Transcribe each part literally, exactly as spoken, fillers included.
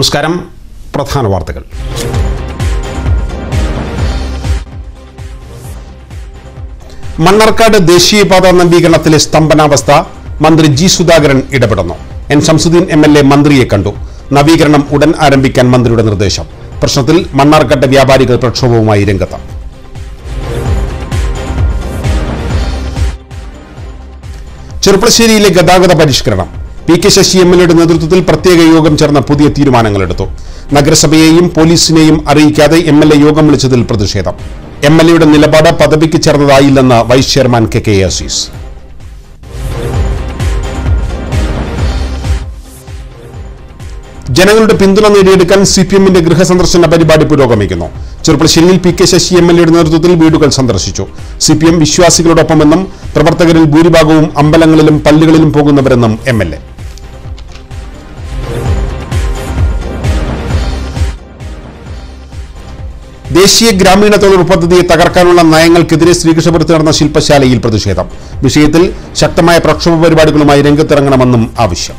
നമസ്കാരം. പ്രധാന വാർത്തകൾ. മണ്ണാർക്കാട് ദേശീയപാത നവീകരണത്തിലെ സ്തംഭനാവസ്ഥ. മന്ത്രി ജി സുധാകരൻ ഇടപെടുന്നു. N Shamsuddin M L A മന്ത്രിയെ കണ്ടു. നവീകരണം ഉടൻ ആരംഭിക്കാൻ മന്ത്രിയുടെ നിർദ്ദേശം. പ്രശ്നത്തിൽ മണ്ണാർക്കാട് വ്യാപാരികൾ പ്രക്ഷോഭവുമായി രംഗത്ത്. ചെറുപ്പശ്ശേരിയിലെ ഗതാഗത പരിഷ്കരണം. P K Sasi M L എയുടെ നേതൃത്വത്തിൽ പ്രത്യേക യോഗം ചേർന്ന പുതിയ തീരുമാനങ്ങളെടുത്തു. നഗരസഭയെയും പോലീസിനെയും അറിയിക്കാതെ എം എൽ എ യോഗം വിളിച്ചതിൽ പ്രതിഷേധം. എം എൽ എയുടെ നിലപാട് പദവിക്ക് ചേർന്നതായില്ലെന്ന് vice chairman K K Azeez. ജനങ്ങളുടെ പിന്തുണ നേടിയെടുക്കാൻ സി പി എമ്മിന്റെ ഗൃഹസന്ദർശന പരിപാടി പുരോഗമിക്കുന്നു. ചെറുപ്പശ്ശേരിയിൽ P K Sasi M L എയുടെ നേതൃത്വത്തിൽ വീടുകൾ സന്ദർശിച്ചു. സി പി എം വിശ്വാസികളോടൊപ്പമെന്നും പ്രവർത്തകരിൽ ഭൂരിഭാഗവും അമ്പലങ്ങളിലും പള്ളികളിലും പോകുന്നവരെന്നും എം എൽ എ. ദേശീയ ഗ്രാമീണ തൊഴിൽ പദ്ധതിയെ തകർക്കാനുള്ള നയങ്ങൾക്കെതിരെ ശ്രീകൃഷ്ണപുരത്ത് നടന്ന ശില്പശാലയിൽ പ്രതിഷേധം. വിഷയത്തിൽ ശക്തമായ പ്രക്ഷോഭ പരിപാടികളുമായി രംഗത്തിറങ്ങണമെന്നും ആവശ്യം.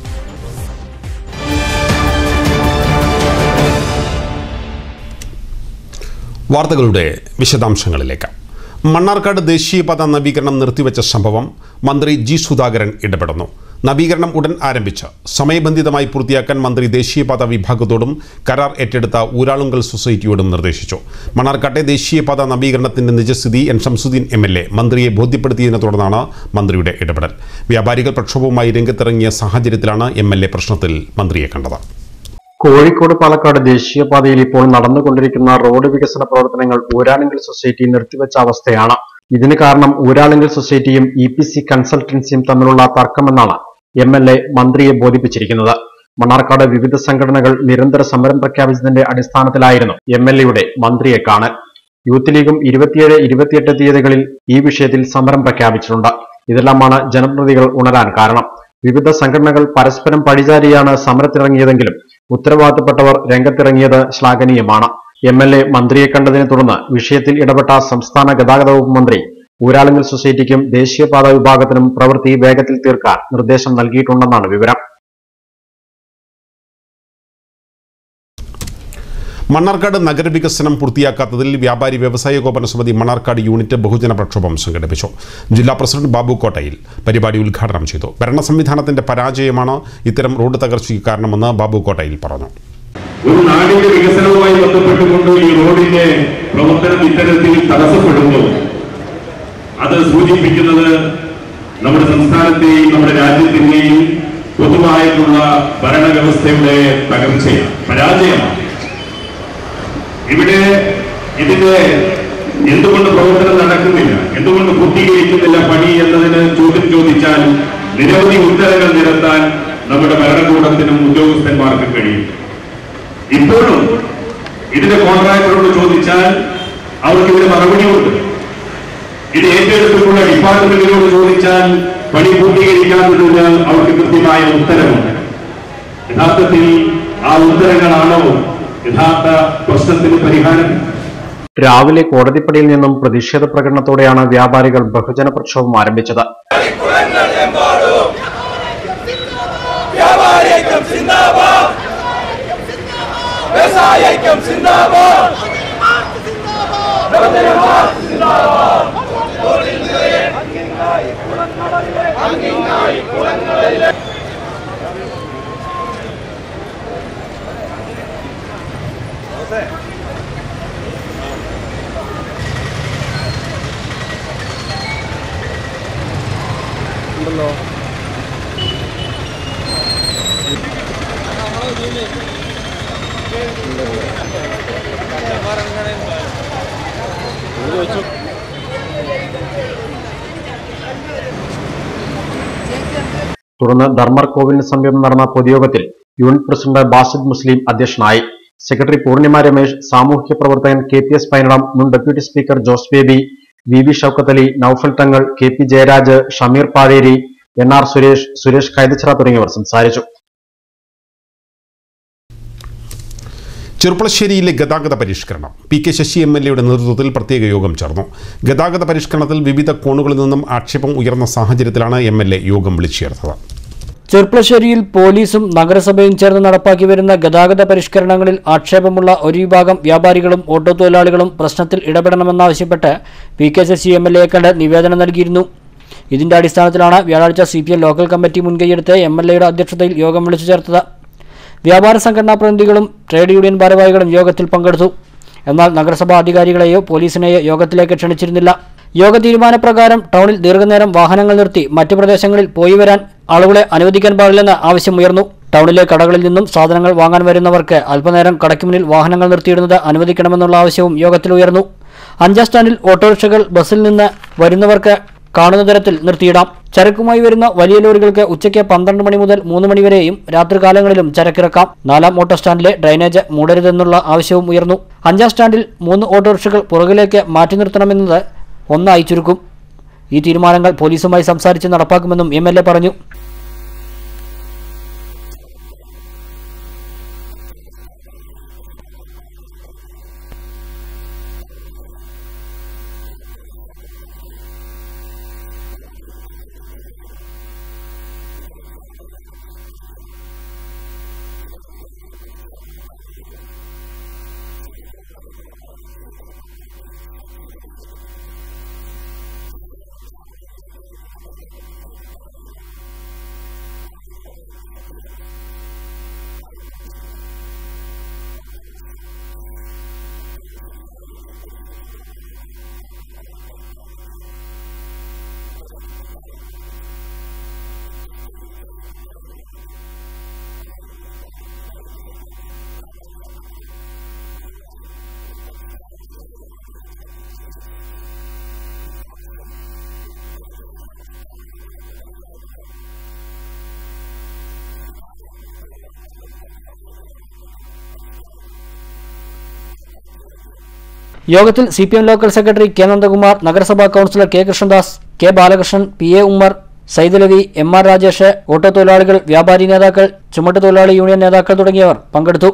വാർത്തകളുടെ വിശദാംശങ്ങളിലേക്ക്. മണ്ണാർക്കാട് ദേശീയപാത നവീകരണം നിർത്തിവെച്ച സംഭവം മന്ത്രി ജി സുധാകരൻ ഇടപെടുന്നു. നവീകരണം ഉടൻ ആരംഭിച്ച് സമയബന്ധിതമായി പൂർത്തിയാക്കാൻ മന്ത്രി ദേശീയപാത വിഭാഗത്തോടും കരാർ ഏറ്റെടുത്ത ഊരാളുങ്കൽ സൊസൈറ്റിയോടും നിർദ്ദേശിച്ചു. മണ്ണാർക്കാട്ടെ ദേശീയപാത നവീകരണത്തിന്റെ നിജസ്ഥിതി N Shamsuddin M L A മന്ത്രിയെ ബോധ്യപ്പെടുത്തിയതിനെ തുടർന്നാണ് മന്ത്രിയുടെ ഇടപെടൽ. വ്യാപാരികൾ പ്രക്ഷോഭവുമായി രംഗത്തിറങ്ങിയ സാഹചര്യത്തിലാണ് എം എൽ എ പ്രശ്നത്തിൽ മന്ത്രിയെ കണ്ടത്. കോഴിക്കോട് പാലക്കാട് ദേശീയപാതയിൽ ഇപ്പോൾ നടന്നുകൊണ്ടിരിക്കുന്ന റോഡ് വികസന പ്രവർത്തനങ്ങൾ ഊരാളുങ്കൽ സൊസൈറ്റി നിർത്തിവെച്ച അവസ്ഥയാണ്. ഇതിന് കാരണം ഊരാളുങ്കൽ സൊസൈറ്റിയും ഇ പി സി കൺസൾട്ടൻസിയും തമ്മിലുള്ള തർക്കമെന്നാണ് എം എൽ എ മന്ത്രിയെ ബോധിപ്പിച്ചിരിക്കുന്നത്. മണ്ണാർക്കാട് വിവിധ സംഘടനകൾ നിരന്തര സമരം പ്രഖ്യാപിച്ചതിന്റെ അടിസ്ഥാനത്തിലായിരുന്നു എം എൽ എയുടെ മന്ത്രിയെ കാണൽ. യൂത്ത് ലീഗും ഇരുപത്തിയേഴ് ഇരുപത്തിയെട്ട് തീയതികളിൽ ഈ വിഷയത്തിൽ സമരം പ്രഖ്യാപിച്ചിട്ടുണ്ട്. ഇതെല്ലാമാണ് ജനപ്രതിനിധികൾ ഉണരാൻ കാരണം. വിവിധ സംഘടനകൾ പരസ്പരം പഴിചാരിയാണ് സമരത്തിറങ്ങിയതെങ്കിലും ഉത്തരവാദിത്തപ്പെട്ടവർ രംഗത്തിറങ്ങിയത് ശ്ലാഘനീയമാണ്. എം എൽ എ മന്ത്രിയെ കണ്ടതിനെ തുടർന്ന് വിഷയത്തിൽ ഇടപെട്ട സംസ്ഥാന ഗതാഗത വകുപ്പ് മന്ത്രി ഊരാളുങ്കൽ സൊസൈറ്റിക്കും ദേശീയപാത വിഭാഗത്തിനും പ്രവൃത്തി വേഗത്തിൽ തീർക്കാൻ നിർദ്ദേശം നൽകിയിട്ടുണ്ടെന്നാണ് വിവരം. മണ്ണാർക്കാട് നഗരവികസനം പൂർത്തിയാക്കാത്തതിൽ വ്യാപാരി വ്യവസായ ഏകോപന സമിതി മണ്ണാർക്കാട് യൂണിറ്റ് ബഹുജന പ്രക്ഷോഭം സംഘടിപ്പിച്ചു. ജില്ലാ പ്രസിഡന്റ് ബാബു കോട്ടയിൽ പരിപാടി ഉദ്ഘാടനം ചെയ്തു. ഭരണ സംവിധാനത്തിന്റെ പരാജയമാണ് ഇത്തരം റോഡ് തകർച്ചയ്ക്ക് കാരണമെന്ന് ബാബു കോട്ടയിൽ പറഞ്ഞു. ഒരു നാടിന്റെ വികസനവുമായി ബന്ധപ്പെട്ടുകൊണ്ട് ഈ റോഡിന്റെ പ്രവർത്തനം ഇത്തരത്തിൽ തടസ്സപ്പെടുമ്പോൾ അത് സൂചിപ്പിക്കുന്നത് നമ്മുടെ സംസ്ഥാനത്തെയും നമ്മുടെ രാജ്യത്തിന്റെയും പൊതുവായിട്ടുള്ള ഭരണവ്യവസ്ഥയുടെ തകർച്ചയാണ്, പരാജയമാണ്. ഇവിടെ ഇതിന്റെ എന്തുകൊണ്ട് പ്രവർത്തനം നടക്കുന്നില്ല, എന്തുകൊണ്ട് പൂർത്തീകരിക്കുന്നില്ല പണി എന്നതിന് ചോദ്യം ചോദിച്ചാൽ നിരവധി ഉത്തരങ്ങൾ നിരത്താൻ നമ്മുടെ ഭരണകൂടത്തിനും ഉദ്യോഗസ്ഥന്മാർക്കും കഴിയും. ഇപ്പോഴും ഇതിന്റെ കോൺട്രാക്ടറോട് ചോദിച്ചാൽ അവർക്ക് ഇതിന് മറുപടിയുണ്ട്. ഇത് ഏറ്റെടുത്തിട്ടുള്ള ഡിപ്പാർട്ട്മെന്റുകളോട് ചോദിച്ചാൽ പണി പൂർത്തീകരിക്കാത്തതിന് അവർക്ക് കൃത്യമായ ഉത്തരവുണ്ട്. യഥാർത്ഥത്തിൽ ആ ഉത്തരങ്ങളാണോ യഥാർത്ഥ പ്രശ്നത്തിന് പരിഹാരം? രാവിലെ കോടതിപ്പടിയിൽ നിന്നും പ്രതിഷേധ പ്രകടനത്തോടെയാണ് വ്യാപാരികൾ ബഹുജന പ്രക്ഷോഭം ആരംഭിച്ചത്. ഉണ്ടല്ലോ തുടർന്ന് ധർമ്മർ കോവിലിന് സമീപം നടന്ന പൊതുയോഗത്തിൽ യൂണിറ്റ് പ്രസിഡന്റ് ബാസിദ് മുസ്ലിം അധ്യക്ഷനായി. സെക്രട്ടറി പൂർണിമ രമേശ്, സാമൂഹ്യ പ്രവർത്തകൻ കെ പി എസ് പൈനടം, മുൻ deputy speaker Jose Baby, V V Shoukath Ali, Noufal Thangal, K P Jayaraj, Shameer Pazheri, N R Suresh, Suresh Kaithachira തുടങ്ങിയവർ സംസാരിച്ചു. ചെറുപ്പശ്ശേരിയിലെ ഗതാഗത പരിഷ്കരണം. P K Sasi M L എയുടെ നേതൃത്വത്തിൽ പ്രത്യേക യോഗം ചേർന്നു. ഗതാഗത പരിഷ്കരണത്തിൽ വിവിധ കോണുകളിൽ നിന്നും ആക്ഷേപം ഉയർന്ന സാഹചര്യത്തിലാണ് എം എൽ എ യോഗം വിളിച്ചു ചേർത്തത്. ചെർപ്പളശ്ശേരിയിൽ പോലീസും നഗരസഭയും ചേർന്ന് നടപ്പാക്കി വരുന്ന ഗതാഗത പരിഷ്കരണങ്ങളിൽ ആക്ഷേപമുള്ള ഒരു വിഭാഗം വ്യാപാരികളും ഓട്ടോ തൊഴിലാളികളും പ്രശ്നത്തിൽ ഇടപെടണമെന്നാവശ്യപ്പെട്ട് P K Sasi M L എയെ കണ്ട് നിവേദനം നൽകിയിരുന്നു. ഇതിന്റെ അടിസ്ഥാനത്തിലാണ് വ്യാഴാഴ്ച C P M local committee മുൻകൈയെടുത്ത് എം എൽ എയുടെ അധ്യക്ഷതയിൽ യോഗം വിളിച്ചു ചേർത്തത്. വ്യാപാര സംഘടനാ പ്രതിനിധികളും ട്രേഡ് യൂണിയൻ ഭാരവാഹികളും യോഗത്തിൽ പങ്കെടുത്തു. എന്നാൽ നഗരസഭാ അധികാരികളെയോ പോലീസിനെയോ യോഗത്തിലേക്ക് ക്ഷണിച്ചിരുന്നില്ല. യോഗ തീരുമാനപ്രകാരം ടൗണിൽ ദീർഘനേരം വാഹനങ്ങൾ നിർത്തി മറ്റു പ്രദേശങ്ങളിൽ പോയി വരാൻ ആളുകളെ അനുവദിക്കാൻ പാടില്ലെന്ന് ആവശ്യമുയർന്നു. ടൗണിലെ കടകളിൽ നിന്നും സാധനങ്ങൾ വാങ്ങാൻ വരുന്നവർക്ക് അല്പനേരം കടയ്ക്ക് മുന്നിൽ വാഹനങ്ങൾ നിർത്തിയിടുന്നത് അനുവദിക്കണമെന്നുള്ള ആവശ്യവും യോഗത്തിൽ ഉയർന്നു. അഞ്ചാം സ്റ്റാൻഡിൽ ഓട്ടോറിക്ഷകൾ ബസ്സിൽ നിന്ന് വരുന്നവർക്ക് കാണുന്ന തരത്തിൽ നിർത്തിയിടാം. ചരക്കുമായി വരുന്ന വലിയ ലോറികൾക്ക് ഉച്ചയ്ക്ക് പന്ത്രണ്ട് മണി മുതൽ മൂന്ന് മണിവരെയും രാത്രികാലങ്ങളിലും ചരക്കിറക്കാം. നാലാം ഓട്ടോ സ്റ്റാൻഡിലെ ഡ്രൈനേജ് മൂടരുതെന്നുള്ള ആവശ്യവും ഉയർന്നു. അഞ്ചാം സ്റ്റാൻഡിൽ മൂന്ന് ഓട്ടോറിക്ഷകൾ പുറകിലേക്ക് മാറ്റി നിർത്തണമെന്നത് ഒന്നായി ചുരുക്കും. ഈ തീരുമാനങ്ങൾ പോലീസുമായി സംസാരിച്ച് നടപ്പാക്കുമെന്നും എം എൽ എ പറഞ്ഞു. യോഗത്തിൽ C P M local secretary K Nandakumar, നഗരസഭാ councillor K Krishnadas, K Balakrishnan, P A Ummer, Saidalavi, M R Rajesh, auto തൊഴിലാളികൾ, വ്യാപാരി നേതാക്കൾ, ചുമട്ടുതൊഴിലാളി യൂണിയൻ നേതാക്കൾ തുടങ്ങിയവർ പങ്കെടുത്തു.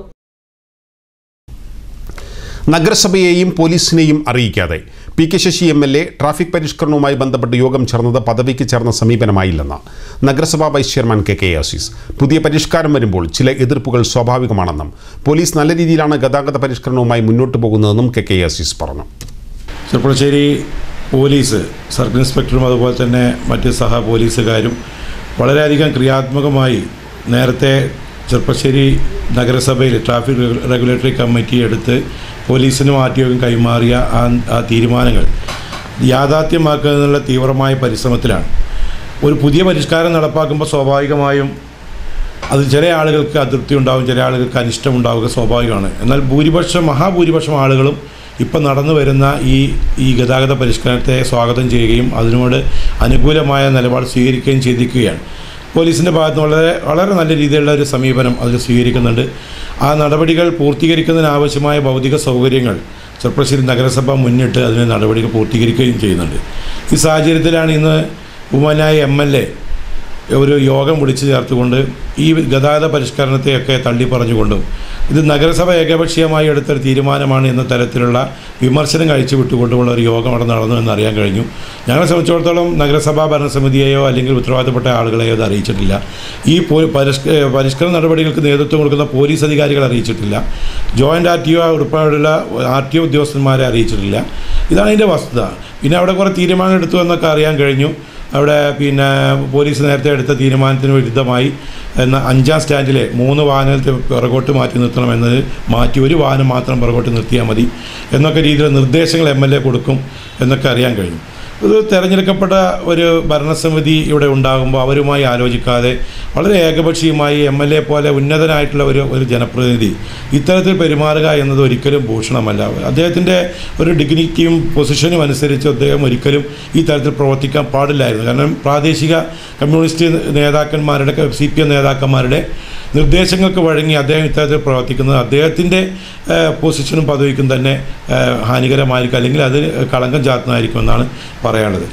നഗരസഭയെയും പോലീസിനെയും അറിയിക്കാതെ P K Sasi M L A traffic പരിഷ്കരണവുമായി ബന്ധപ്പെട്ട് യോഗം ചേർന്നത് പദവിക്ക് ചേർന്ന സമീപനമായില്ലെന്ന് നഗരസഭാ vice chairman K K Azeez. പുതിയ പരിഷ്കാരം വരുമ്പോൾ ചില എതിർപ്പുകൾ സ്വാഭാവികമാണെന്നും പോലീസ് നല്ല രീതിയിലാണ് ഗതാഗത പരിഷ്കരണവുമായി മുന്നോട്ട് പോകുന്നതെന്നും കെ കെ അസീസ് പറഞ്ഞു. ചെർപ്പളശ്ശേരി പോലീസ് സർക്കിൾ ഇൻസ്പെക്ടറും അതുപോലെ തന്നെ മറ്റ് സഹ പോലീസുകാരും വളരെയധികം ക്രിയാത്മകമായി നേരത്തെ ചെർപ്പളശ്ശേരി നഗരസഭയിൽ ട്രാഫിക് റെഗുലേറ്ററി കമ്മിറ്റി എടുത്ത് പോലീസിനും ആർ ടി ഒക്കും കൈമാറിയ ആ ആ തീരുമാനങ്ങൾ യാഥാർത്ഥ്യമാക്കുന്നതിനുള്ള തീവ്രമായ പരിശ്രമത്തിലാണ്. ഒരു പുതിയ പരിഷ്കാരം നടപ്പാക്കുമ്പോൾ സ്വാഭാവികമായും അത് ചില ആളുകൾക്ക് അതൃപ്തി ഉണ്ടാകും, ചില ആളുകൾക്ക് അനിഷ്ടമുണ്ടാവുക സ്വാഭാവികമാണ്. എന്നാൽ ഭൂരിപക്ഷം മഹാഭൂരിപക്ഷം ആളുകളും ഇപ്പം നടന്നു വരുന്ന ഈ ഈ ഗതാഗത പരിഷ്കരണത്തെ സ്വാഗതം ചെയ്യുകയും അതിനോട് അനുകൂലമായ നിലപാട് സ്വീകരിക്കുകയും ചെയ്തിരിക്കുകയാണ്. പോലീസിൻ്റെ ഭാഗത്ത് വളരെ വളരെ നല്ല രീതിയിലുള്ള ഒരു സമീപനം അതിൽ സ്വീകരിക്കുന്നുണ്ട്. ആ നടപടികൾ പൂർത്തീകരിക്കുന്നതിനാവശ്യമായ ഭൗതിക സൗകര്യങ്ങൾ ചെർപ്പളശ്ശേരി നഗരസഭ മുന്നിട്ട് അതിന് നടപടികൾ പൂർത്തീകരിക്കുകയും ചെയ്യുന്നുണ്ട്. ഈ സാഹചര്യത്തിലാണ് ഇന്ന് ബഹുമാന്യായ എം എൽ എ ഒരു യോഗം വിളിച്ചു ചേർത്തുകൊണ്ട് ഈ ഗതാഗത പരിഷ്കരണത്തെയൊക്കെ തള്ളി പറഞ്ഞുകൊണ്ടും ഇത് നഗരസഭ ഏകപക്ഷീയമായി എടുത്തൊരു തീരുമാനമാണ് എന്ന തരത്തിലുള്ള വിമർശനം കഴിച്ചു വിട്ടുകൊണ്ടുമുള്ള ഒരു യോഗം അവിടെ നടന്നു എന്ന് അറിയാൻ കഴിഞ്ഞു. ഞങ്ങളെ സംബന്ധിച്ചിടത്തോളം നഗരസഭാ ഭരണസമിതിയെയോ അല്ലെങ്കിൽ ഉത്തരവാദിത്തപ്പെട്ട ആളുകളെയോ അത് അറിയിച്ചിട്ടില്ല. ഈ പരിഷ്കരണ നടപടികൾക്ക് നേതൃത്വം കൊടുക്കുന്ന പോലീസ് അധികാരികളെ അറിയിച്ചിട്ടില്ല. ജോയിൻ്റ് ആർ ടി ഒ ഉൾപ്പെടെയുള്ള ആർ ടി ഒ ഉദ്യോഗസ്ഥന്മാരെ അറിയിച്ചിട്ടില്ല. ഇതാണ് അതിൻ്റെ വസ്തുത. പിന്നെ അവിടെ കുറേ തീരുമാനം എടുത്തു എന്നൊക്കെ അറിയാൻ കഴിഞ്ഞു. അവിടെ പിന്നെ പോലീസ് നേരത്തെ എടുത്ത തീരുമാനത്തിന് വിരുദ്ധമായി എന്ന അഞ്ചാം സ്റ്റാൻഡിലെ മൂന്ന് വാഹനത്തിൽ പുറകോട്ട് മാറ്റി നിർത്തണമെന്നത് മാറ്റി ഒരു വാഹനം മാത്രം പുറകോട്ട് നിർത്തിയാൽ മതി എന്നൊക്കെ രീതിയിലുള്ള നിർദ്ദേശങ്ങൾ എം എൽ എ കൊടുക്കും എന്നൊക്കെ അറിയാൻ കഴിഞ്ഞു. ഇത് തിരഞ്ഞെടുക്കപ്പെട്ട ഒരു ഭരണസമിതി ഇവിടെ ഉണ്ടാകുമ്പോൾ അവരുമായി ആലോചിക്കാതെ വളരെ ഏകപക്ഷീയമായി എം എൽ എ പോലെ ഉന്നതനായിട്ടുള്ള ഒരു ഒരു ജനപ്രതിനിധി ഇത്തരത്തിൽ പെരുമാറുക എന്നത് ഒരിക്കലും ഭൂഷണമല്ല. അദ്ദേഹത്തിൻ്റെ ഒരു ഡിഗ്നിറ്റിയും പൊസിഷനും അനുസരിച്ച് അദ്ദേഹം ഒരിക്കലും ഈ തരത്തിൽ പ്രവർത്തിക്കാൻ പാടില്ലായിരുന്നു. കാരണം പ്രാദേശിക കമ്മ്യൂണിസ്റ്റ് നേതാക്കന്മാരുടെ സി പി എം നേതാക്കന്മാരുടെ നിർദ്ദേശങ്ങൾക്ക് വഴങ്ങി അദ്ദേഹം ഇത്തരത്തിൽ പ്രവർത്തിക്കുന്നത് അദ്ദേഹത്തിൻ്റെ പൊസിഷനും പദവിക്കും തന്നെ ഹാനികരമായിരിക്കും, അല്ലെങ്കിൽ അത് കളങ്കം ചാർത്തുന്നതായിരിക്കുമെന്നാണ് പറയാനുള്ളത്.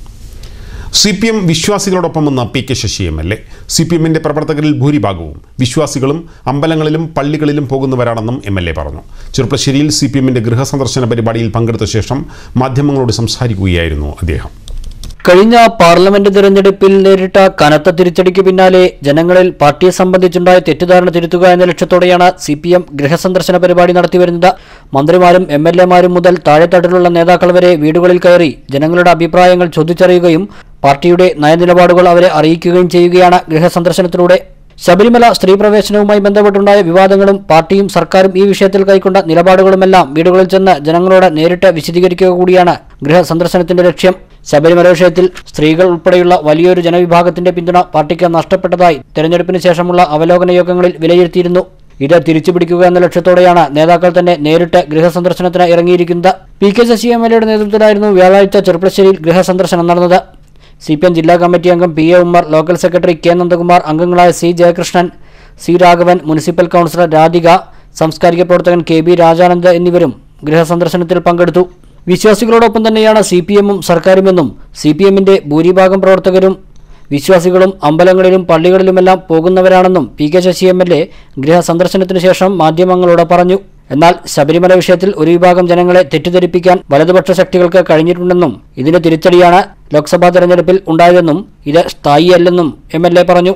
സി പി എം വിശ്വാസികളോടൊപ്പമെന്ന P K Sasi M L A. C P എമ്മിൻ്റെ പ്രവർത്തകരിൽ ഭൂരിഭാഗവും വിശ്വാസികളും അമ്പലങ്ങളിലും പള്ളികളിലും പോകുന്നവരാണെന്നും എം എൽ എ പറഞ്ഞു. ചെർപ്പളശ്ശേരിയിൽ സി പി എമ്മിൻ്റെ ഗൃഹസന്ദർശന പരിപാടിയിൽ പങ്കെടുത്ത ശേഷം മാധ്യമങ്ങളോട് സംസാരിക്കുകയായിരുന്നു അദ്ദേഹം. കഴിഞ്ഞ പാർലമെന്റ് തെരഞ്ഞെടുപ്പിൽ നേരിട്ട കനത്ത തിരിച്ചടിക്ക് പിന്നാലെ ജനങ്ങളിൽ പാർട്ടിയെ സംബന്ധിച്ചുണ്ടായ തെറ്റിദ്ധാരണ തിരുത്തുക എന്ന ലക്ഷ്യത്തോടെയാണ് സി പി എം ഗൃഹസന്ദർശന പരിപാടി നടത്തിവരുന്നത്. മന്ത്രിമാരും എം എൽ എമാരും മുതൽ താഴെത്തട്ടിലുള്ള നേതാക്കൾ വരെ വീടുകളിൽ കയറി ജനങ്ങളുടെ അഭിപ്രായങ്ങൾ ചോദിച്ചറിയുകയും പാർട്ടിയുടെ നയനിലപാടുകൾ അവരെ അറിയിക്കുകയും ചെയ്യുകയാണ് ഗൃഹസന്ദർശനത്തിലൂടെ. ശബരിമല സ്ത്രീ പ്രവേശനവുമായി ബന്ധപ്പെട്ടുണ്ടായ വിവാദങ്ങളും പാർട്ടിയും സർക്കാരും ഈ വിഷയത്തിൽ കൈക്കൊണ്ട നിലപാടുകളുമെല്ലാം വീടുകളിൽ ചെന്ന് ജനങ്ങളോട് നേരിട്ട് വിശദീകരിക്കുക കൂടിയാണ് ഗൃഹസന്ദർശനത്തിന്റെ ലക്ഷ്യം. ശബരിമല വിഷയത്തിൽ സ്ത്രീകൾ ഉൾപ്പെടെയുള്ള വലിയൊരു ജനവിഭാഗത്തിന്റെ പിന്തുണ പാർട്ടിക്ക് നഷ്ടപ്പെട്ടതായി തെരഞ്ഞെടുപ്പിന് ശേഷമുള്ള അവലോകന യോഗങ്ങളിൽ വിലയിരുത്തിയിരുന്നു. ഇത് തിരിച്ചുപിടിക്കുക എന്ന ലക്ഷ്യത്തോടെയാണ് നേതാക്കൾ തന്നെ നേരിട്ട് ഗൃഹസന്ദർശനത്തിന് ഇറങ്ങിയിരിക്കുന്നത്. P K Sasi M L എയുടെ നേതൃത്വത്തിലായിരുന്നു വ്യാഴാഴ്ച ചെർപ്പളശ്ശേരിയിൽ ഗൃഹസന്ദർശനം നടന്നത്. സി പി എം ജില്ലാ കമ്മിറ്റി അംഗം P A Ummer, local secretary K Nandakumar, അംഗങ്ങളായ C Jayakrishnan, C Raghavan, municipal councillor Radhika, സാംസ്കാരിക പ്രവർത്തകൻ കെ ബി രാജാനന്ദ് എന്നിവരും ഗൃഹസന്ദർശനത്തിൽ പങ്കെടുത്തു. വിശ്വാസികളോടൊപ്പം തന്നെയാണ് സി പി എമ്മും സർക്കാരുമെന്നും സി പി എമ്മിന്റെ ഭൂരിഭാഗം പ്രവർത്തകരും വിശ്വാസികളും അമ്പലങ്ങളിലും പള്ളികളിലുമെല്ലാം പോകുന്നവരാണെന്നും P K Sasi M L A ഗൃഹസന്ദർശനത്തിനു ശേഷം മാധ്യമങ്ങളോട് പറഞ്ഞു. എന്നാൽ ശബരിമല വിഷയത്തിൽ ഒരു വിഭാഗം ജനങ്ങളെ തെറ്റിദ്ധരിപ്പിക്കാൻ വലതുപക്ഷ ശക്തികൾക്ക് കഴിഞ്ഞിട്ടുണ്ടെന്നും ഇതിന് തിരിച്ചടിയാണ് ലോക്സഭാ തെരഞ്ഞെടുപ്പിൽ ഉണ്ടായതെന്നും ഇത് സ്ഥായിയല്ലെന്നും എം എൽ എ പറഞ്ഞു.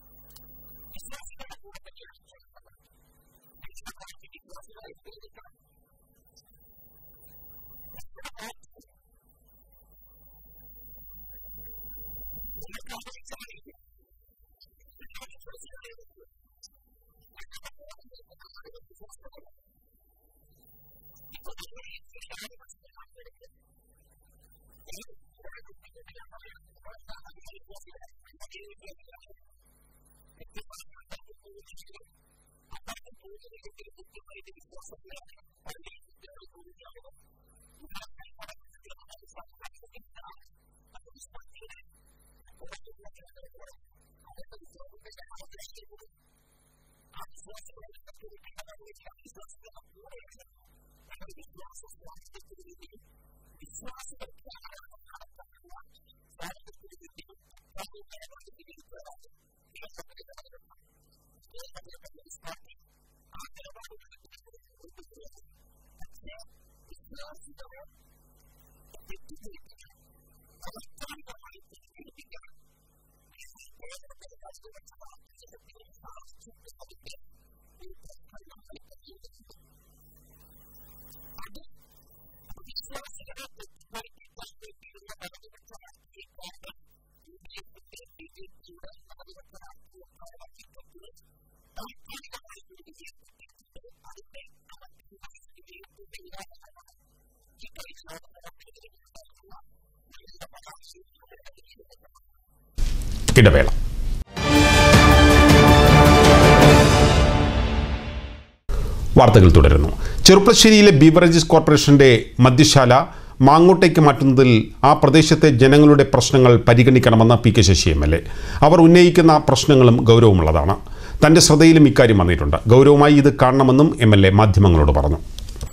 ഇടവേള. വാർത്തകൾ തുടരുന്നു. ചെർപ്പളശ്ശേരിയിലെ ബീവറേജസ് കോർപ്പറേഷന്റെ മദ്യശാല മാങ്ങോട്ടേക്ക് മാറ്റുന്നതിൽ ആ പ്രദേശത്തെ ജനങ്ങളുടെ പ്രശ്നങ്ങൾ പരിഗണിക്കണമെന്ന് P K Sasi M L A. അവർ ഉന്നയിക്കുന്ന പ്രശ്നങ്ങളും ഗൗരവമുള്ളതാണ്. തൻ്റെ ശ്രദ്ധയിലും ഇക്കാര്യം വന്നിട്ടുണ്ട്. ഗൗരവമായി ഇത് കാണണമെന്നും എം എൽ എ മാധ്യമങ്ങളോട് പറഞ്ഞു.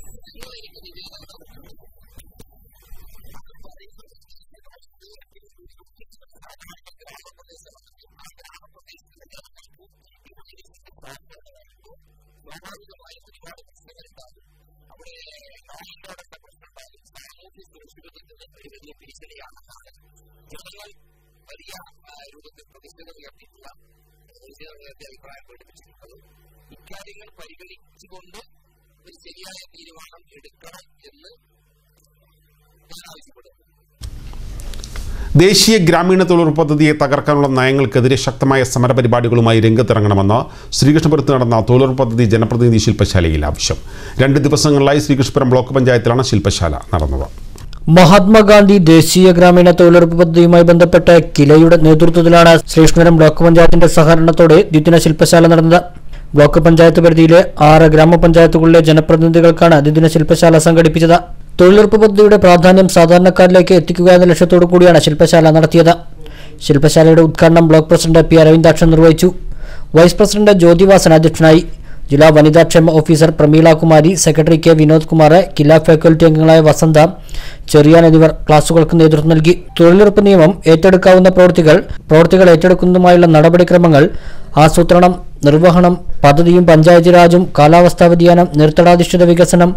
ഇക്കാര്യങ്ങൾ പരിഗണിച്ചുകൊണ്ട് ഒരു ശരിയായ തീരുമാനം എടുക്കണം എന്ന് ഞാൻ ആവശ്യപ്പെടുന്നു. ദേശീയ ഗ്രാമീണ തൊഴിലുറപ്പ് പദ്ധതിയെ തകർക്കാനുള്ള നയങ്ങൾക്കെതിരെ ശക്തമായ സമരപരിപാടികളുമായി രംഗത്തിറങ്ങണമെന്ന് ശ്രീകൃഷ്ണപുരത്ത് നടന്ന തൊഴിലുറപ്പ് പദ്ധതി ജനപ്രതിനിധി ശില്പശാലയിൽ ആവശ്യം. രണ്ട് ദിവസങ്ങളിലായി ശ്രീകൃഷ്ണപുരം ബ്ലോക്ക് പഞ്ചായത്തിലാണ് ശില്പശാല നടന്നത്. മഹാത്മാഗാന്ധി ദേശീയ ഗ്രാമീണ തൊഴിലുറപ്പ് പദ്ധതിയുമായി ബന്ധപ്പെട്ട് കിലയുടെ നേതൃത്വത്തിലാണ് ശ്രീകൃഷ്ണപുരം ബ്ലോക്ക് പഞ്ചായത്തിന്റെ സഹകരണത്തോടെ ദ്വിദിന ശില്പശാല നടന്നത്. ബ്ലോക്ക് പഞ്ചായത്ത് പരിധിയിലെ ആറ് ഗ്രാമപഞ്ചായത്തുകളിലെ ജനപ്രതിനിധികൾക്കാണ് ദ്വിദിന ശില്പശാല സംഘടിപ്പിച്ചത്. തൊഴിലുറപ്പ് പദ്ധതിയുടെ പ്രാധാന്യം സാധാരണക്കാരിലേക്ക് എത്തിക്കുക എന്ന ലക്ഷ്യത്തോടു കൂടിയാണ് ശില്പശാല നടത്തിയത്. ശില്പശാലയുടെ ഉദ്ഘാടനം ബ്ലോക്ക് പ്രസിഡന്റ് പി അരവിന്ദാക്ഷൻ നിർവഹിച്ചു. വൈസ് പ്രസിഡന്റ് ജ്യോതിവാസൻ അധ്യക്ഷനായി. ജില്ലാ വനിതാക്ഷേമ officer Prameela Kumari, secretary K Vinod Kumar, KILA faculty അംഗങ്ങളായ വസന്ത, ചെറിയാൻ എന്നിവർ ക്ലാസുകൾക്ക് നേതൃത്വം നൽകി. തൊഴിലുറപ്പ് നിയമം ഏറ്റെടുക്കാവുന്ന പ്രവൃത്തികൾ, പ്രവൃത്തികൾ ഏറ്റെടുക്കുന്നതുമായുള്ള നടപടിക്രമങ്ങൾ, ആസൂത്രണം, നിർവഹണം, പദ്ധതിയും പഞ്ചായത്ത് രാജും, കാലാവസ്ഥാ വ്യതിയാനം, നിർത്തടാധിഷ്ഠിത വികസനം,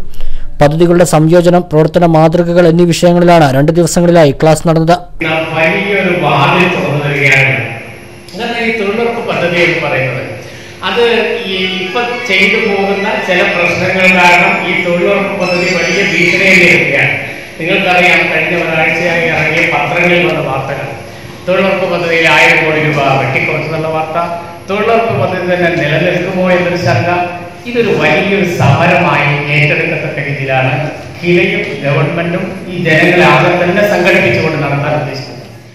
പദ്ധതികളുടെ സംയോജനം, പ്രവർത്തന മാതൃകകൾ എന്നീ വിഷയങ്ങളിലാണ് രണ്ട് ദിവസങ്ങളിലായി ക്ലാസ് നടന്നത്. വലിയൊരു വാതിൽ തുറന്നു തരികയാണ്. അങ്ങനെ ഈ തൊഴിലുറപ്പ് പദ്ധതി എന്ന് പറയുന്നത് അത് ഈ ഇപ്പൊ ചെയ്തു പോകുന്ന ചില പ്രശ്നങ്ങൾ കാരണം ഈ തൊഴിലുറപ്പ് പദ്ധതി വലിയ ഭീഷണിയിലിരിക്കുകയാണ്. നിങ്ങൾക്കറിയാം, കഴിഞ്ഞ ഒരാഴ്ചയായി ഇറങ്ങിയ പത്രങ്ങളിൽ വന്ന വാർത്തകൾ, തൊഴിലുറപ്പ് പദ്ധതിയിൽ ആയിരം കോടി രൂപ വെട്ടിക്കുറച്ചെന്നുള്ള വാർത്ത, തൊഴിലുറപ്പ് പദ്ധതി തന്നെ നിലനിൽക്കുമോ എന്നൊരു ശങ്ക. ഇതൊരു വലിയൊരു സമരമായി ഏറ്റെടുക്കത്തക്ക രീതിയിലാണ് കിലയും ഗവൺമെന്റും ഈ ജനങ്ങളെ ആകെ തന്നെ സംഘടിപ്പിച്ചുകൊണ്ട് നടത്താൻ ഉദ്ദേശിക്കുന്നത്.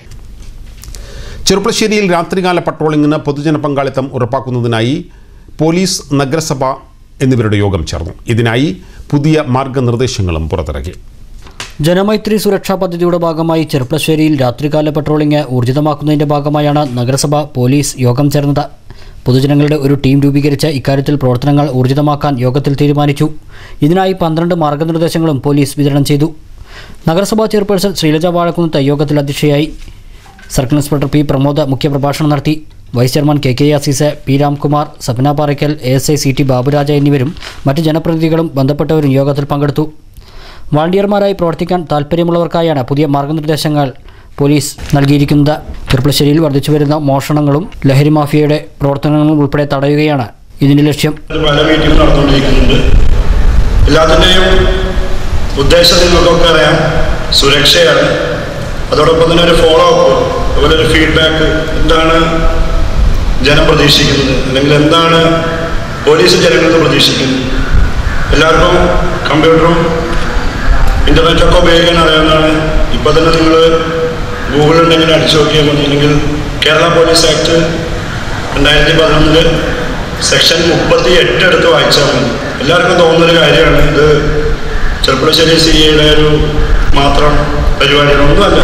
ചെറുപ്പശ്ശേരിയിൽ രാത്രികാല പട്രോളിംഗിന് പൊതുജന പങ്കാളിത്തം ഉറപ്പാക്കുന്നതിനായി പോലീസ്, നഗരസഭ എന്നിവരുടെ യോഗം ചേർന്നു. ഇതിനായി പുതിയ മാർഗനിർദ്ദേശങ്ങളും പുറത്തിറക്കി. ജനമൈത്രി സുരക്ഷാ പദ്ധതിയുടെ ഭാഗമായി ചെറുപ്പശ്ശേരിയിൽ രാത്രികാല പട്രോളിംഗ് ഊർജിതമാക്കുന്നതിന്റെ ഭാഗമായാണ് നഗരസഭ, പോലീസ് യോഗം ചേർന്നത്. പൊതുജനങ്ങളുടെ ഒരു ടീം രൂപീകരിച്ച് ഇക്കാര്യത്തിൽ പ്രവർത്തനങ്ങൾ ഊർജിതമാക്കാൻ യോഗത്തിൽ തീരുമാനിച്ചു. ഇതിനായി പന്ത്രണ്ട് മാർഗനിർദ്ദേശങ്ങളും പോലീസ് വിതരണം ചെയ്തു. നഗരസഭാ ചെയർപേഴ്സൺ ശ്രീലജ വാഴക്കുന്നത്ത് യോഗത്തിൽ അധ്യക്ഷയായി. സർക്കിൾ ഇൻസ്പെക്ടർ പി പ്രമോദ് മുഖ്യപ്രഭാഷണം നടത്തി. Vice chairman K K Azeez, P Ramkumar, Sapna Paraykkal, A S I C T Baburaj എന്നിവരും മറ്റ് ജനപ്രതിനിധികളും ബന്ധപ്പെട്ടവരും യോഗത്തിൽ പങ്കെടുത്തു. വാളണ്ടിയർമാരായി പ്രവർത്തിക്കാൻ താൽപ്പര്യമുള്ളവർക്കായാണ് പുതിയ മാർഗനിർദ്ദേശങ്ങൾ പോലീസ് നൽകിയിരിക്കുന്നത്. ചെറുപ്പശ്ശേരിയിൽ വർദ്ധിച്ചുവരുന്ന മോഷണങ്ങളും ലഹരി മാഫിയയുടെ പ്രവർത്തനങ്ങളും ഉൾപ്പെടെ തടയുകയാണ് ഇതിന്റെ ലക്ഷ്യം. പല മീറ്റിംഗ് നടന്നുകൊണ്ടിരിക്കുന്നുണ്ട്. എല്ലാത്തിൻ്റെയും ഉദ്ദേശം നിങ്ങൾക്കൊക്കെ അറിയാം, സുരക്ഷയാണ്. അതോടൊപ്പം തന്നെ ഒരു ഫോളോ അപ്പ്, അതുപോലെ ഒരു ഫീഡ്ബാക്ക്. എന്താണ് ജനം പ്രതീക്ഷിക്കുന്നത്, അല്ലെങ്കിൽ എന്താണ് പോലീസ് ജനങ്ങളിൽ പ്രതീക്ഷിക്കുന്നത്? എല്ലാവർക്കും കമ്പ്യൂട്ടറും ഇൻ്റർനെറ്റൊക്കെ ഉപയോഗിക്കാൻ അറിയാവുന്നതാണ്. ഇപ്പോൾ തന്നെ നിങ്ങൾ ഗൂഗിളുണ്ടെങ്കിൽ അടിച്ചു നോക്കിയാൽ മതി. അല്ലെങ്കിൽ കേരള പോലീസ് ആക്ട് രണ്ടായിരത്തി പതിനൊന്നില് സെക്ഷൻ മുപ്പത്തി എട്ട് എടുത്ത് വായിച്ചാൽ മതി. എല്ലാവർക്കും തോന്നുന്നൊരു കാര്യമാണ് ഇത് ചെറുപ്പശ്ശേരി സി എയുടെ ഒരു മാത്രം പരിപാടികളൊന്നുമല്ല.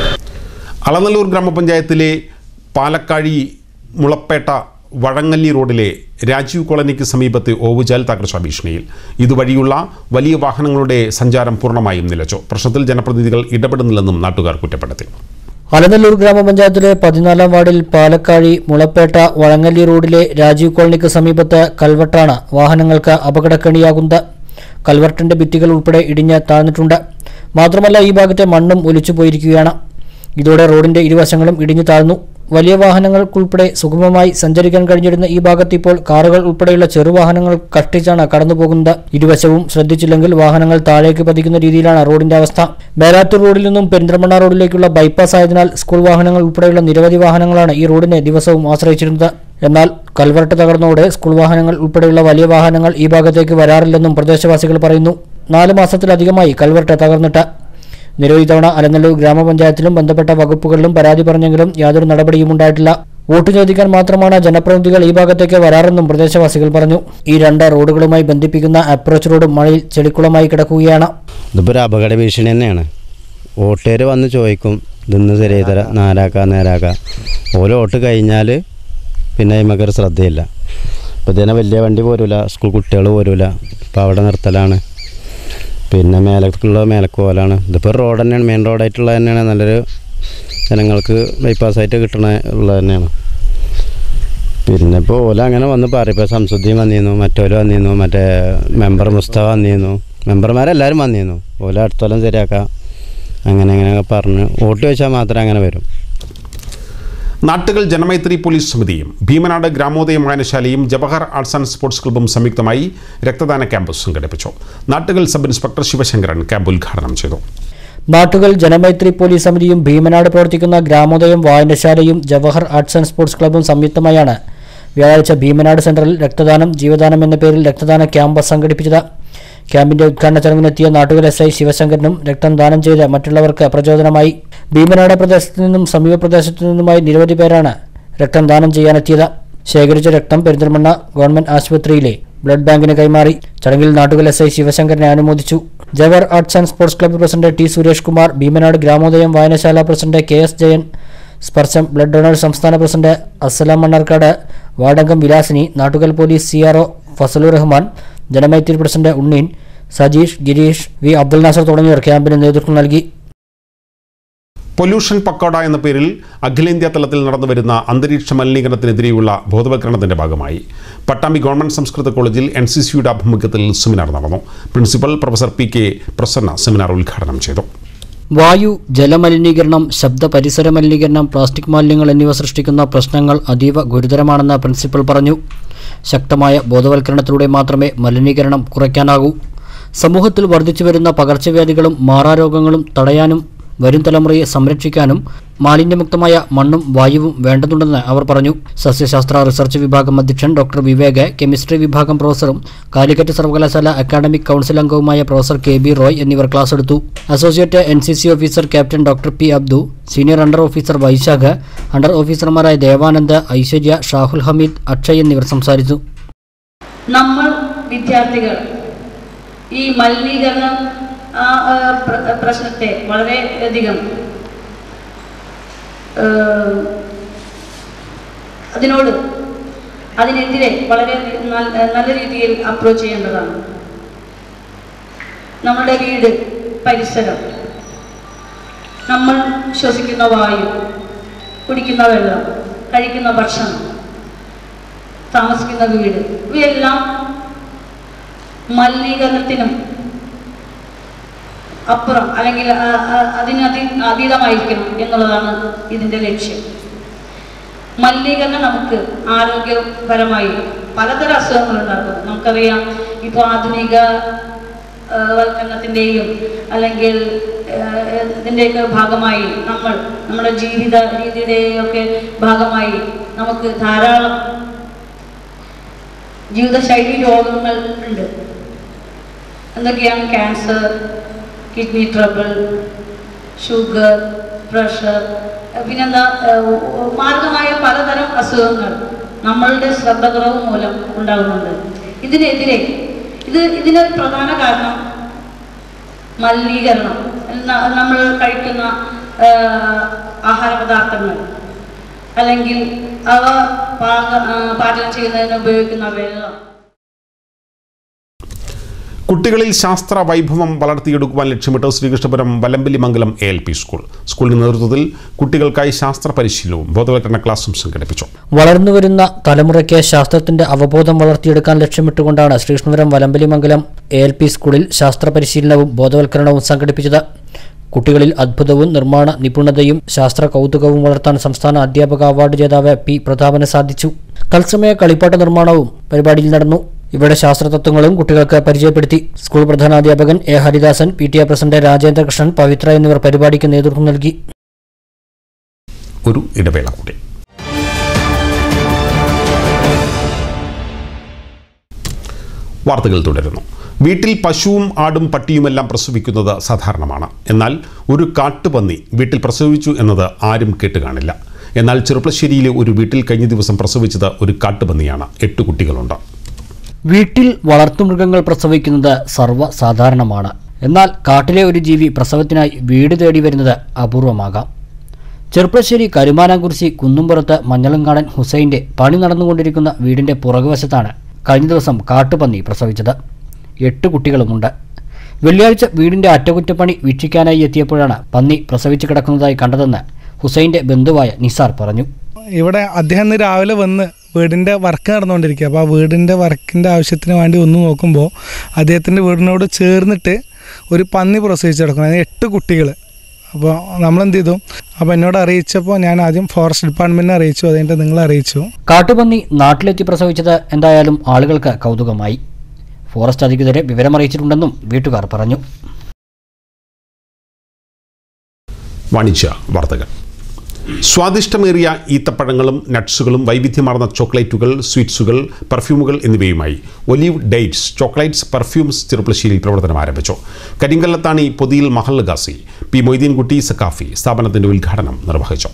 അളനല്ലൂർ ഗ്രാമപഞ്ചായത്തിലെ പാലക്കാഴി മുളപ്പേട്ട വഴങ്ങല്ലി റോഡിലെ രാജീവ് കോളനിക്ക് സമീപത്തെ ഓവുചാൽ തകർച്ചാ ഭീഷണിയിൽ. ഇതുവഴിയുള്ള വലിയ വാഹനങ്ങളുടെ സഞ്ചാരം പൂർണ്ണമായും നിലച്ചു. പ്രശ്നത്തിൽ ജനപ്രതിനിധികൾ ഇടപെടുന്നില്ലെന്നും നാട്ടുകാർ കുറ്റപ്പെടുത്തി. അലനല്ലൂർ ഗ്രാമപഞ്ചായത്തിലെ പതിനാലാം വാർഡിൽ പാലക്കാഴി മുളപ്പേട്ട വഴങ്ങല്ലി റോഡിലെ രാജീവ് കോളനിക്ക് സമീപത്തെ കൽവെട്ടാണ് വാഹനങ്ങൾക്ക് അപകടക്കണിയാകുന്നത്. കൽവർട്ടിന്റെ ഭിത്തികൾ ഉൾപ്പെടെ ഇടിഞ്ഞ് താഴ്ന്നിട്ടുണ്ട്. മാത്രമല്ല, ഈ ഭാഗത്തെ മണ്ണും ഒലിച്ചു പോയിരിക്കുകയാണ്. ഇതോടെ റോഡിന്റെ ഇരുവശങ്ങളും ഇടിഞ്ഞു താഴ്ന്നു. വലിയ വാഹനങ്ങൾക്കുൾപ്പെടെ സുഗമമായി സഞ്ചരിക്കാൻ കഴിഞ്ഞിരുന്ന ഈ ഭാഗത്ത് ഇപ്പോൾ കാറുകൾ ഉൾപ്പെടെയുള്ള ചെറുവാഹനങ്ങൾ കഷ്ടിച്ചാണ് കടന്നുപോകുന്നത്. ഇരുവശവും ശ്രദ്ധിച്ചില്ലെങ്കിൽ വാഹനങ്ങൾ താഴേക്ക് പതിക്കുന്ന രീതിയിലാണ് റോഡിന്റെ അവസ്ഥ. മേലാറ്റൂർ റോഡിൽ നിന്നും പെരിന്തൽമണ്ണ റോഡിലേക്കുള്ള ബൈപ്പാസ് ആയതിനാൽ സ്കൂൾ വാഹനങ്ങൾ ഉൾപ്പെടെയുള്ള നിരവധി വാഹനങ്ങളാണ് ഈ റോഡിനെ ദിവസവും ആശ്രയിച്ചിരുന്നത്. എന്നാൽ കൽവർട്ട് തകർന്നതോടെ സ്കൂൾ വാഹനങ്ങൾ ഉൾപ്പെടെയുള്ള വലിയ വാഹനങ്ങൾ ഈ ഭാഗത്തേക്ക് വരാറില്ലെന്നും പ്രദേശവാസികൾ പറയുന്നു. നാല് മാസത്തിലധികമായി കൽവർട്ട് തകർന്നിട്ട്. നിരവധി തവണ അലനല്ലൂർ ഗ്രാമപഞ്ചായത്തിലും ബന്ധപ്പെട്ട വകുപ്പുകളിലും പരാതി പറഞ്ഞെങ്കിലും യാതൊരു നടപടിയും ഉണ്ടായിട്ടില്ല. വോട്ട് ചോദിക്കാൻ മാത്രമാണ് ജനപ്രതിനിധികൾ ഈ ഭാഗത്തേക്ക് വരാറെന്നും പ്രദേശവാസികൾ പറഞ്ഞു. ഈ രണ്ട് റോഡുകളുമായി ബന്ധിപ്പിക്കുന്ന അപ്രോച്ച് റോഡ് മഴയിൽ ചെളിക്കുളമായി കിടക്കുകയാണ്. ഇതിപ്പോൾ ഒരു അപകട ഭീഷണി തന്നെയാണ്. വോട്ടുകാർ വന്ന് ചോദിക്കും, ഇതൊന്ന് ശരിയായി തരാം, നേരാക്കാം നേരാക്കാം. ഓരോ വോട്ട് കഴിഞ്ഞാൽ പിന്നെ നമുക്കൊരു ശ്രദ്ധയില്ല. ഇപ്പോൾ ഇതിനെ വലിയ വണ്ടി പോരൂല, സ്കൂൾ കുട്ടികൾ പോരൂല. ഇപ്പോൾ അവിടെ നിർത്തലാണ്. പിന്നെ മേലക്കുള്ള മേലക്ക് പോലാണ്. ഇതിപ്പോൾ റോഡ് തന്നെയാണ്, മെയിൻ റോഡായിട്ടുള്ള തന്നെയാണ്. നല്ലൊരു ജനങ്ങൾക്ക് ബൈപ്പാസായിട്ട് കിട്ടണ ഉള്ളത് തന്നെയാണ്. പിന്നെ ഇപ്പോൾ ഓല അങ്ങനെ വന്ന് പറയും. ഇപ്പോൾ സംസുദ്ദീൻ വന്നിരുന്നു, മറ്റോല് വന്നിരുന്നു, മറ്റേ മെമ്പർ മുസ്തഫ വന്നിരുന്നു, മെമ്പർമാരെല്ലാവരും വന്നിരുന്നു. ഓല അടുത്തോലം ശരിയാക്കാം അങ്ങനെ അങ്ങനെയൊക്കെ പറഞ്ഞ് വോട്ട് ചോദിച്ചാൽ മാത്രമേ അങ്ങനെ വരും. നാട്ടുകൾ ജനമൈത്രി പോലീസ് സമിതിയും ഭീമനാട് ഗ്രാമോദയം വായനശാലയും ജവഹർ ആർട്സ് ആൻഡ് സ്പോർട്സ് ക്ലബ്ബും സംയുക്തമായി രക്തദാന ക്യാമ്പ് സംഘടിപ്പിച്ചു. Nattukal sub inspector Sivasankaran camp ഉദ്ഘാടനം ചെയ്തു. നാട്ടുകൾ ജനമൈത്രി പോലീസ് സമിതിയും ഭീമനാട് പ്രവർത്തിക്കുന്ന ഗ്രാമോദയം വായനശാലയും ജവഹർ ആർട്സ് ആൻഡ് സ്പോർട്സ് ക്ലബ്ബും സംയുക്തമായാണ് വ്യാഴാഴ്ച ഭീമനാട് സെന്ററിൽ രക്തദാനം ജീവദാനം എന്ന പേരിൽ രക്തദാന ക്യാമ്പ് സംഘടിപ്പിച്ചത്. ക്യാമ്പിന്റെ ഉദ്ഘാടന ചടങ്ങിനെത്തിയ നാട്ടുകൾ എസ് ഐ ശിവശങ്കരനും രക്തം ദാനം ചെയ്ത് മറ്റുള്ളവർക്ക് പ്രചോദനമായി. ഭീമനാട് പ്രദേശത്തു നിന്നും സമീപ പ്രദേശത്തു നിന്നുമായി നിരവധി പേരാണ് രക്തം ദാനം ചെയ്യാനെത്തിയത്. ശേഖരിച്ച രക്തം പെരിന്തൽമണ്ണ ഗവൺമെന്റ് ആശുപത്രിയിലെ ബ്ലഡ് ബാങ്കിന് കൈമാറി. ചടങ്ങിൽ നാട്ടുകൾ എസ് ഐ ശിവശങ്കരനെ അനുമോദിച്ചു. Jawahar arts and sports club president T Suresh Kumar, Bheemanad Gramodayam വായനശാല പ്രസിഡന്റ് കെ എസ് ജയൻ, സ്പർശം ബ്ലഡ് ഡൊണേഴ്സ് സംസ്ഥാന പ്രസിഡന്റ് അസ്സലാം മണ്ണാർക്കാട്, വാർഡംഗം Vilasini, Nattukal police C R O Fasalur Rahman, Janamaithri president Unneen, Sajeesh, Gireesh, V Abdul Nasar തുടങ്ങിയവർ ക്യാമ്പിന് നേതൃത്വം നൽകി. പൊല്യൂഷൻ പക്കോട എന്ന പേരിൽ അഖിലേന്ത്യാ തലത്തിൽ നടന്നുവരുന്ന അന്തരീക്ഷ മലിനീകരണത്തിനെതിരെയുള്ള ബോധവൽക്കരണത്തിന്റെ ഭാഗമായി പട്ടാമ്പി ഗവൺമെന്റ് സംസ്കൃത കോളേജിൽ എൻ സി സിയുടെ ആഭിമുഖ്യത്തിൽ സെമിനാർ നടന്നു. Principal professor P K Prasanna seminar ഉദ്ഘാടനം ചെയ്തു. വായു, ജലമലിനീകരണം, ശബ്ദ പരിസര മലിനീകരണം, പ്ലാസ്റ്റിക് മാലിന്യങ്ങൾ എന്നിവ സൃഷ്ടിക്കുന്ന പ്രശ്നങ്ങൾ അതീവ ഗുരുതരമാണെന്ന് പ്രിൻസിപ്പൽ പറഞ്ഞു. ശക്തമായ ബോധവൽക്കരണത്തിലൂടെ മാത്രമേ മലിനീകരണം കുറയ്ക്കാനാകൂ. സമൂഹത്തിൽ വർദ്ധിച്ചുവരുന്ന പകർച്ചവ്യാധികളും മാറാരോഗങ്ങളും തടയാനും വരും തലമുറയെ സംരക്ഷിക്കാനും മാലിന്യമുക്തമായ മണ്ണും വായുവും വേണ്ടതുണ്ടെന്ന് അവർ പറഞ്ഞു. സസ്യശാസ്ത്ര റിസർച്ച് വിഭാഗം അധ്യക്ഷൻ ഡോക്ടർ വിവേക്, കെമിസ്ട്രി വിഭാഗം പ്രൊഫസറും കാലിക്കറ്റ് സർവകലാശാല അക്കാഡമിക് കൗൺസിൽ അംഗവുമായ പ്രൊഫസർ കെ ബി റോയ് എന്നിവർ ക്ലാസ് എടുത്തു. Associate N C C officer captain doctor P Abdu, senior under officer Vaisakh, under ഓഫീസർമാരായ ദേവാനന്ദ്, ഐശ്വര്യ, ഷാഹുൽ ഹമീദ്, അക്ഷയ് എന്നിവർ സംസാരിച്ചു. നമ്മൾ വിദ്യാർത്ഥികൾ ഈ മലിനീകരണം ആ പ്രശ്നത്തെ വളരെയധികം അതിനോട് അതിനെതിരെ വളരെ നല്ല രീതിയിൽ അപ്രോച്ച് ചെയ്യേണ്ടതാണ്. നമ്മുടെ വീട്, പരിസരം, നമ്മൾ ശ്വസിക്കുന്ന വായു, കുടിക്കുന്ന വെള്ളം, കഴിക്കുന്ന ഭക്ഷണം, താമസിക്കുന്ന വീട്, ഇവയെല്ലാം മലിനീകരണത്തിനും അപ്പുറം അല്ലെങ്കിൽ അതിന് അതി അതീതമായിരിക്കണം എന്നുള്ളതാണ് ഇതിൻ്റെ ലക്ഷ്യം. മലിനീകരണം നമുക്ക് ആരോഗ്യപരമായി പലതരം അസുഖങ്ങൾ ഉണ്ടാക്കും. നമുക്കറിയാം, ഇപ്പോൾ ആധുനിക വൽക്കരണത്തിൻ്റെയും അല്ലെങ്കിൽ ഇതിൻ്റെയൊക്കെ ഭാഗമായി നമ്മൾ നമ്മുടെ ജീവിത രീതിയുടെയൊക്കെ ഭാഗമായി നമുക്ക് ധാരാളം ജീവിതശൈലി രോഗങ്ങൾ ഉണ്ട്. എന്തൊക്കെയാണ്? Cancer, kidney trouble, sugar, pressure, പിന്നെന്താ മാരകമായ പലതരം അസുഖങ്ങൾ നമ്മളുടെ ശ്രദ്ധക്കുറവ് മൂലം ഉണ്ടാകുന്നുണ്ട്. ഇതിനെതിരെ ഇത് ഇതിന് പ്രധാന കാരണം മലിനീകരണം. നമ്മൾ കഴിക്കുന്ന ആഹാര പദാർത്ഥങ്ങൾ അല്ലെങ്കിൽ അവ പാക പാചകം ചെയ്യുന്നതിന് ഉപയോഗിക്കുന്ന വെള്ളം. കുട്ടികളിൽ ശാസ്ത്ര വൈഭവം വളർത്തിയെടുക്കുവാൻ ലക്ഷ്യമിട്ട് Sreekrishnapuram Valambilimangalam A L P school സ്കൂളിന്റെ നേതൃത്വത്തിൽ കുട്ടികൾക്കായി ശാസ്ത്ര പരിശീലനവും ബോധവൽക്കരണ ക്ലാസും സംഘടിപ്പിച്ചു. വളർന്നുവരുന്ന തലമുറയ്ക്ക് ശാസ്ത്രത്തിന്റെ അവബോധം വളർത്തിയെടുക്കാൻ ലക്ഷ്യമിട്ടുകൊണ്ടാണ് Sreekrishnapuram Valambilimangalam A L P സ്കൂളിൽ ശാസ്ത്ര പരിശീലനവും ബോധവൽക്കരണവും സംഘടിപ്പിച്ചത്. കുട്ടികളിൽ അത്ഭുതവും നിർമ്മാണ നിപുണതയും ശാസ്ത്ര കൗതുകവും വളർത്താൻ സംസ്ഥാന അധ്യാപക അവാർഡ് ജേതാവ് പി പ്രതാപന് സാധിച്ചു. തത്സമയ കളിപ്പാട്ട നിർമ്മാണവും പരിപാടിയിൽ നടന്നു. ഇവിടെ ശാസ്ത്രതത്വങ്ങളും കുട്ടികൾക്ക് പരിചയപ്പെടുത്തി. സ്കൂൾ പ്രധാനാധ്യാപകൻ A Haridasan, P T A president Rajendrakrishnan, Pavithra എന്നിവർ പരിപാടിക്ക് നേതൃത്വം നൽകി. ഒരു ഇടവേള കൂടി. വാർത്തകൾ തുടരുന്നു. വീട്ടിൽ പശുവും ആടും പട്ടിയുമെല്ലാം പ്രസവിക്കുന്നത് സാധാരണമാണ്. എന്നാൽ ഒരു കാട്ടുപന്നി വീട്ടിൽ പ്രസവിച്ചു എന്നത് ആരും കേട്ടുകാണില്ല. എന്നാൽ ചെറുപ്പശ്ശേരിയിലെ ഒരു വീട്ടിൽ കഴിഞ്ഞ ദിവസം പ്രസവിച്ചത് ഒരു കാട്ടുപന്നിയാണ്. എട്ട് കുട്ടികളുണ്ട്. വീട്ടിൽ വളർത്തുമൃഗങ്ങൾ പ്രസവിക്കുന്നത് സർവ്വസാധാരണമാണ്. എന്നാൽ കാട്ടിലെ ഒരു ജീവി പ്രസവത്തിനായി വീട് തേടി വരുന്നത് അപൂർവമാകാം. ചെറുപ്പശ്ശേരി കരുമാനാംകുറിശി കുന്നുംപുറത്ത് മഞ്ഞളങ്കാടൻ ഹുസൈൻ്റെ പണി നടന്നുകൊണ്ടിരിക്കുന്ന വീടിൻ്റെ പുറകുവശത്താണ് കഴിഞ്ഞ ദിവസം കാട്ടുപന്നി പ്രസവിച്ചത്. എട്ട് കുട്ടികളുമുണ്ട്. വെള്ളിയാഴ്ച വീടിൻ്റെ അറ്റകുറ്റപ്പണി വീക്ഷിക്കാനായി എത്തിയപ്പോഴാണ് പന്നി പ്രസവിച്ചു കിടക്കുന്നതായി കണ്ടതെന്ന് ഹുസൈൻ്റെ ബന്ധുവായ നിസാർ പറഞ്ഞു. ഇവിടെ അദ്ദേഹം ഇന്ന് രാവിലെ വന്ന് വീടിൻ്റെ വർക്ക് നടന്നുകൊണ്ടിരിക്കുക. അപ്പോൾ ആ വീടിൻ്റെ വർക്കിൻ്റെ ആവശ്യത്തിന് വേണ്ടി ഒന്ന് നോക്കുമ്പോൾ അദ്ദേഹത്തിൻ്റെ വീടിനോട് ചേർന്നിട്ട് ഒരു പന്നി പ്രസവിച്ച് കിടക്കണം. അതിന് എട്ട് കുട്ടികൾ. അപ്പോൾ നമ്മളെന്ത് ചെയ്തു? അപ്പോൾ എന്നോട് അറിയിച്ചപ്പോൾ ഞാൻ ആദ്യം ഫോറസ്റ്റ് ഡിപ്പാർട്ട്മെൻറ്റിനെ അറിയിച്ചു. അതുകഴിഞ്ഞിട്ട് നിങ്ങളെ അറിയിച്ചു. കാട്ടുപന്നി നാട്ടിലെത്തി പ്രസവിച്ചത് എന്തായാലും ആളുകൾക്ക് കൗതുകമായി. ഫോറസ്റ്റ് അധികൃതരെ വിവരമറിയിച്ചിട്ടുണ്ടെന്നും വീട്ടുകാർ പറഞ്ഞു. വാണിജ്യ വാർത്തകൾ. സ്വാദിഷ്ടമേറിയ ഈത്തപ്പഴങ്ങളും നട്ട്സുകളും വൈവിധ്യമാർന്ന ചോക്ലേറ്റുകൾ, സ്വീറ്റ്സുകൾ, പെർഫ്യൂമുകൾ എന്നിവയുമായി ഒലീവ് ഡേറ്റ്സ് ചോക്ലേറ്റ്സ് പെർഫ്യൂംസ് ചെറുപ്പശ്ശേരിയിൽ പ്രവർത്തനം ആരംഭിച്ചു. കരിങ്കല്ലത്താണി പൊതിയിൽ മഹൽ ഗാസി പി മൊയ്തീൻകുട്ടി സക്കാഫി സ്ഥാപനത്തിന്റെ ഉദ്ഘാടനം നിർവഹിച്ചു.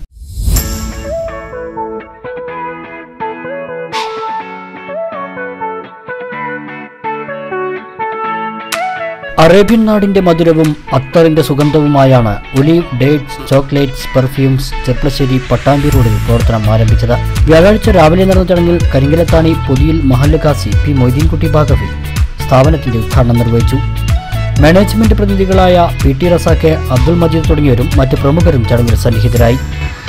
അറേബ്യൻ നാടിന്റെ മധുരവും അത്തറിന്റെ സുഗന്ധവുമായാണ് olive dates chocolates perfumes Cherpulassery Pattambi റോഡിൽ പ്രവർത്തനം ആരംഭിച്ചത്. വ്യാഴാഴ്ച രാവിലെ നടന്ന ചടങ്ങിൽ കരിങ്കലത്താണി പൊതിയിൽ മഹല്ല് ഖാസി പി മൊയ്തീൻകുട്ടി ബാഗവി സ്ഥാപനത്തിന്റെ ഉദ്ഘാടനം നിർവഹിച്ചു. മാനേജ്മെന്റ് പ്രതിനിധികളായ പി ടി റസാഖ്, അബ്ദുൾ മജീദ് തുടങ്ങിയവരും മറ്റ് പ്രമുഖരും ചടങ്ങിൽ സന്നിഹിതരായി.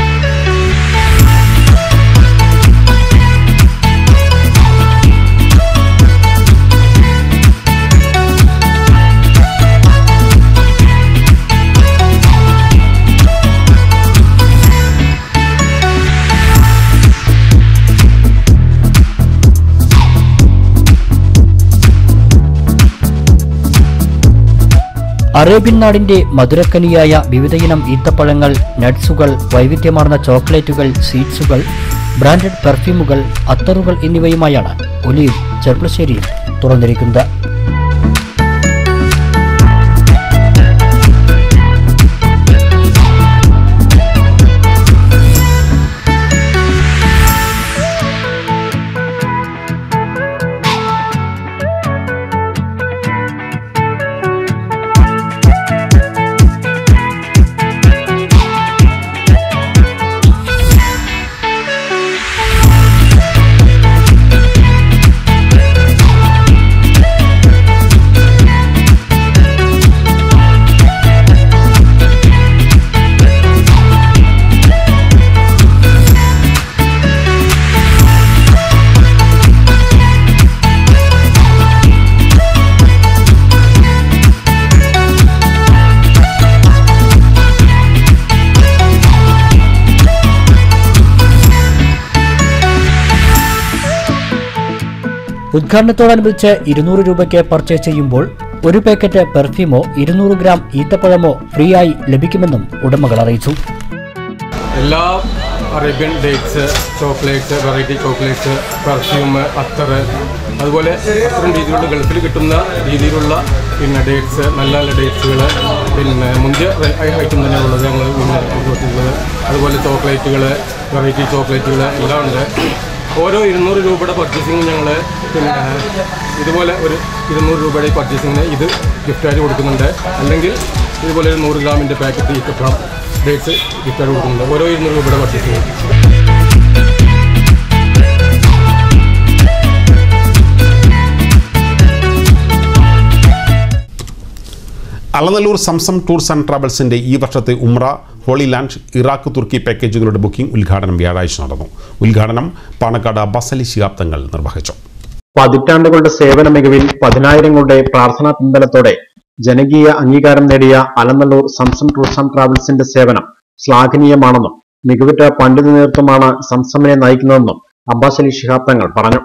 അറേബ്യൻ നാടിന്റെ മധുരക്കനിയായ വിവിധയിനം ഈത്തപ്പഴങ്ങൾ, നട്ട്സുകൾ, വൈവിധ്യമാർന്ന ചോക്ലേറ്റുകൾ, സ്വീറ്റ്സുകൾ, ബ്രാൻഡഡ് പെർഫ്യൂമുകൾ, അത്തറുകൾ എന്നിവയുമായാണ് ഒലീവ് ചെർപ്പളശ്ശേരിയിൽ തുറന്നിരിക്കുന്നത്. ഉദ്ഘാടനത്തോടനുബന്ധിച്ച് ഇരുന്നൂറ് രൂപയ്ക്ക് പർച്ചേസ് ചെയ്യുമ്പോൾ ഒരു പാക്കറ്റ് പെർഫ്യൂമോ ഇരുന്നൂറ് ഗ്രാം ഈത്തപ്പഴമോ ഫ്രീ ആയി ലഭിക്കുമെന്നും ഉടമകൾ അറിയിച്ചു. എല്ലാ Arabian dates, chocolates, variety chocolates, perfume, അത്തർ, അതുപോലെ അത്തരം രീതിയിലുള്ള ഗൾഫിൽ കിട്ടുന്ന രീതിയിലുള്ള പിന്നെ ഡേറ്റ്സ്, നല്ല നല്ല ഡേറ്റ്സുകൾ, പിന്നെ മുന്തിയ ഐറ്റം തന്നെ ഉള്ളത് ഞങ്ങൾ കൊടുത്തിട്ടുള്ളത്. അതുപോലെ ചോക്ലേറ്റുകൾ, വെറൈറ്റി ചോക്ലേറ്റുകൾ എല്ലാം ഉണ്ട്. ഓരോ ഇരുന്നൂറ് രൂപയുടെ പർച്ചേസിങ് ഞങ്ങൾ പിന്നെ ഇതുപോലെ ഒരു ഇരുന്നൂറ് രൂപയുടെ പർച്ചേസിങ്ങിന് ഇത് ഗിഫ്റ്റായിട്ട് കൊടുക്കുന്നുണ്ട്. അല്ലെങ്കിൽ ഇതുപോലെ ഒരു നൂറ് ഗ്രാമിൻ്റെ പാക്കറ്റ് ഈത്തപ്പഴം ഡേറ്റ്സ് ഗിഫ്റ്റായിട്ട് കൊടുക്കുന്നുണ്ട് ഓരോ ഇരുന്നൂറ് രൂപയുടെ purchasing. Alanallur Zamzam tours and ട്രാവൽസിന്റെ ഈ വർഷത്തെ ഉംറ, ഹോളി ലാൻഡ്, ഇറാഖ്, തുർക്കി പാക്കേജുകളുടെ ബുക്കിംഗ് ഉദ്ഘാടനം വ്യാഴാഴ്ച നടന്നു. ഉദ്ഘാടനം പാണക്കാട് അബ്ബാസ് അലി ശിഹാബ് തങ്ങൾ നിർവഹിച്ചു. പതിറ്റാണ്ടുകളുടെ സേവന മികവിൽ പതിനായിരങ്ങളുടെ പ്രാർത്ഥനാ പിൻബലത്തോടെ ജനകീയ അംഗീകാരം നേടിയ അലനല്ലൂർ സംസം ടൂർസ് ആൻഡ് ട്രാവൽസിന്റെ സേവനം ശ്ലാഘനീയമാണെന്നും മികവുറ്റ പണ്ഡിത നേതൃത്വമാണ് സംസമിനെ നയിക്കുന്നതെന്നും അബ്ബാസ് അലി ശിഹാബ് തങ്ങൾ പറഞ്ഞു.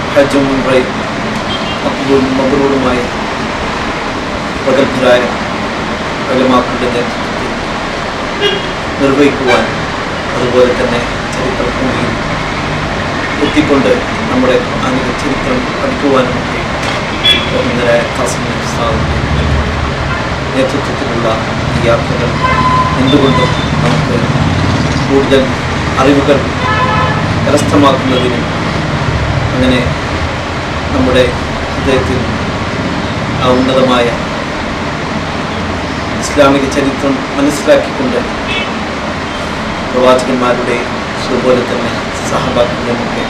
പ്രഗത്ഭരായ ഉലമാക്കളുടെ നേതൃത്വത്തിൽ നിർവഹിക്കുവാൻ, അതുപോലെ തന്നെ ചരിത്രഭൂമിയിൽ എത്തിക്കൊണ്ട് നമ്മുടെ ആനുക ചരിത്രം പഠിക്കുവാനുമൊക്കെ ബഹുമാനരായ ഖാസിം ഉസ്താദിന്റെ നേതൃത്വത്തിലുള്ള ഈ യാത്രകൾ എന്തുകൊണ്ടും നമുക്ക് കൂടുതൽ അറിവുകൾ കരസ്ഥമാക്കുന്നതിനും അങ്ങനെ നമ്മുടെ ഹൃദയത്തിൽ ആ ഉന്നതമായ ഇസ്ലാമിക ചരിത്രം മനസ്സിലാക്കിക്കൊണ്ട് പ്രവാചകന്മാരുടെ അതുപോലെ തന്നെ സഹബാക്കളുടെയൊക്കെ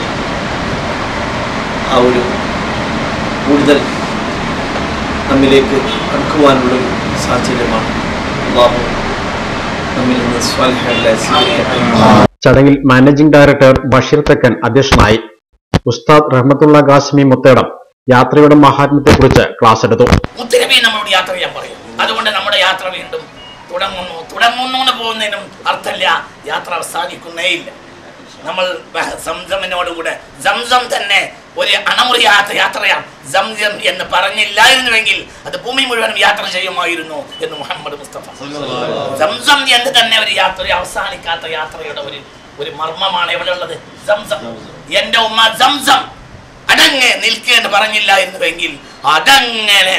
ആ ഒരു കൂടുതൽ നമ്മിലേക്ക് അടുക്കുവാനുള്ളൊരു സാഹചര്യമാണ്. അല്ലാഹു നമ്മിൽ നിന്ന് സ്വാലിഹുകളെ സ്വീകരിക്കട്ടെ. ചടങ്ങിൽ മാനേജിംഗ് ഡയറക്ടർ ബഷീർ തെക്കൻ അധ്യക്ഷനായി. ഉസ്താദ് റഹ്മത്തുള്ള ഖാസിമി മുത്തേടം യാത്രയുടെ മഹാത്മ്യത്തെക്കുറിച്ച് ക്ലാസ് എടുത്തു. മുത്തനബി നമ്മളോട് യാത്ര ചെയ്യാൻ പറയും. അതുകൊണ്ട് നമ്മുടെ യാത്ര വീണ്ടും തുടങ്ങുന്നു. തുടങ്ങുന്നു പോകുന്നതിനും അർത്ഥമില്ല, യാത്ര അവസാനിക്കുന്നേയില്ല. നമ്മൾ സംസമിനോടുകൂടെ സംസം തന്നെ ഒരു അണമുറിയാത്ത യാത്രയാണ്. സംസം എന്ന് പറഞ്ഞില്ലായിരുന്നുവെങ്കിൽ അത് ഭൂമി മുഴുവനും യാത്ര ചെയ്യുമായിരുന്നു എന്ന് മുഹമ്മദ് മുസ്തഫ. സംസം എന്ന് തന്നെ ഒരു യാത്ര, അവസാനിക്കാത്ത യാത്രയുടെ ഒരു ഒരു മർമ്മമാണ് എവിടെ ഉള്ളത്? സംസം. എന്റെ ഉമ്മ സംസം അടങ്ങ് നിൽക്കുക എന്ന് പറഞ്ഞില്ലായിരുന്നുവെങ്കിൽ അതങ്ങനെ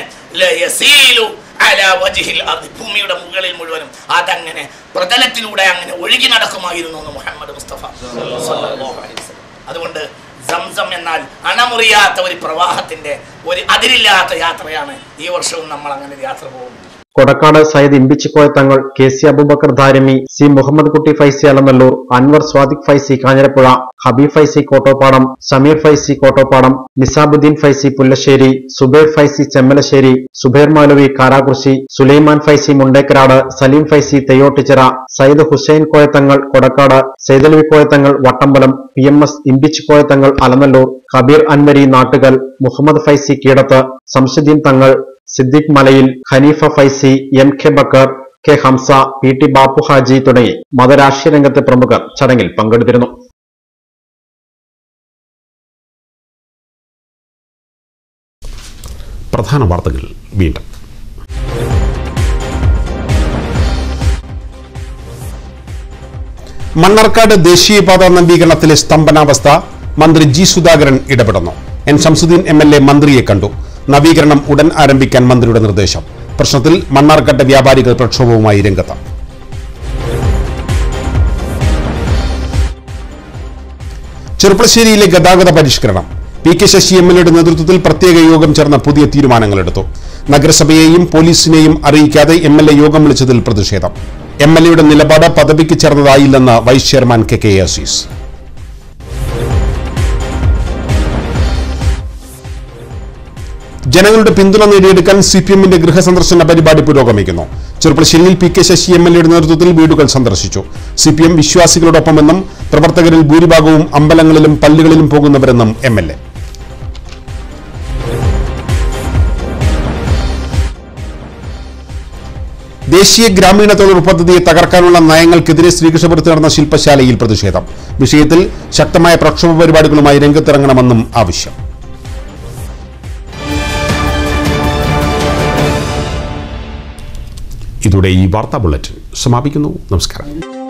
ഭൂമിയുടെ മുകളിൽ മുഴുവനും അതങ്ങനെ പ്രതലത്തിലൂടെ അങ്ങനെ ഒഴുകി നടക്കുമായിരുന്നു എന്ന് മുഹമ്മദ് മുസ്തഫ. അതുകൊണ്ട് സംസം എന്നാൽ അണമുറിയാത്ത ഒരു പ്രവാഹത്തിന്റെ ഒരു അതിരില്ലാത്ത യാത്രയാണ്. ഈ വർഷവും നമ്മൾ അങ്ങനെ യാത്ര പോകും. Kodakkad Sayyid Imbichikoya Thangal, K C Aboobacker Darimi, C Muhammad Kutty Faizy Alanallur, Anwar Sadiq Faizy Kanjirappuzha, Habeeb Faizy Kottoppadam, Shameer Faizy Kottoppadam, Nizabuddin Faizy Pullassery, Zubair Faizy Chemmalassery, Zubair Moulavi Karakurussi, Sulaiman Faizy Mundekkarad, Saleem Faizy Theyyottichira, Sayyid Hussain Koyathangal Kodakkad, Saidalavi Koyathangal Vattambalam, P M S Imbichikoyathangal Alanallur, Kabeer Anwari Nattukal, Muhammad Faizy Keedath, Samsudheen Thangal, Siddique Malayil, Haneefa Faizy, M K Bakkar, K Hamza, P T Bapu Haji തുടങ്ങി മതരാഷ്ട്രീയ രംഗത്തെ പ്രമുഖർ ചടങ്ങിൽ പങ്കെടുത്തിരുന്നു. പ്രധാന വാർത്തകൾ വീണ്ടും. മണ്ണാർക്കാട് ദേശീയപാത നവീകരണത്തിലെ സ്തംഭനാവസ്ഥ മന്ത്രി ജി സുധാകരൻ ഇടപെടുന്നു. N Shamsuddin M L A മന്ത്രിയെ കണ്ടു. നവീകരണം ഉടൻ ആരംഭിക്കാൻ മന്ത്രിയുടെ നിർദ്ദേശം. പ്രശ്നത്തിൽ മണ്ണാർക്കാട്ടെ വ്യാപാരികൾ പ്രക്ഷോഭവുമായി രംഗത്ത്. ചെറുപ്പശ്ശേരിയിലെ ഗതാഗത പരിഷ്കരണം. P K Sasi M L എയുടെ നേതൃത്വത്തിൽ പ്രത്യേക യോഗം ചേർന്ന പുതിയ തീരുമാനങ്ങളെടുത്തു. നഗരസഭയെയും പോലീസിനെയും അറിയിക്കാതെ എം എൽ എ യോഗം വിളിച്ചതിൽ പ്രതിഷേധം. എം എൽ എയുടെ നിലപാട് പദവിക്ക് ചേർന്നതായില്ലെന്ന് vice chairman K K Azeez. ജനങ്ങളുടെ പിന്തുണ നേടിയെടുക്കാൻ സി പി എമ്മിന്റെ ഗൃഹസന്ദർശന പരിപാടി പുരോഗമിക്കുന്നു. ചെറുപ്പശ്ശേരിയിൽ P K Sasi M L എയുടെ നേതൃത്വത്തിൽ വീടുകൾ സന്ദർശിച്ചു. സി പി എം വിശ്വാസികളോടൊപ്പമെന്നും പ്രവർത്തകരിൽ ഭൂരിഭാഗവും അമ്പലങ്ങളിലും പള്ളികളിലും പോകുന്നവരെന്നും എം എൽ എ. ദേശീയ ഗ്രാമീണ തൊഴിലുറപ്പ് പദ്ധതിയെ തകർക്കാനുള്ള നയങ്ങൾക്കെതിരെ ശ്രീകൃഷ്ണപുരത്ത് നടന്ന ശില്പശാലയിൽ പ്രതിഷേധം. വിഷയത്തിൽ ശക്തമായ പ്രക്ഷോഭ പരിപാടികളുമായി രംഗത്തിറങ്ങണമെന്നും ആവശ്യം. ഇതോടെ ഈ വാർത്താ ബുള്ളറ്റിൻ സമാപിക്കുന്നു. നമസ്കാരം.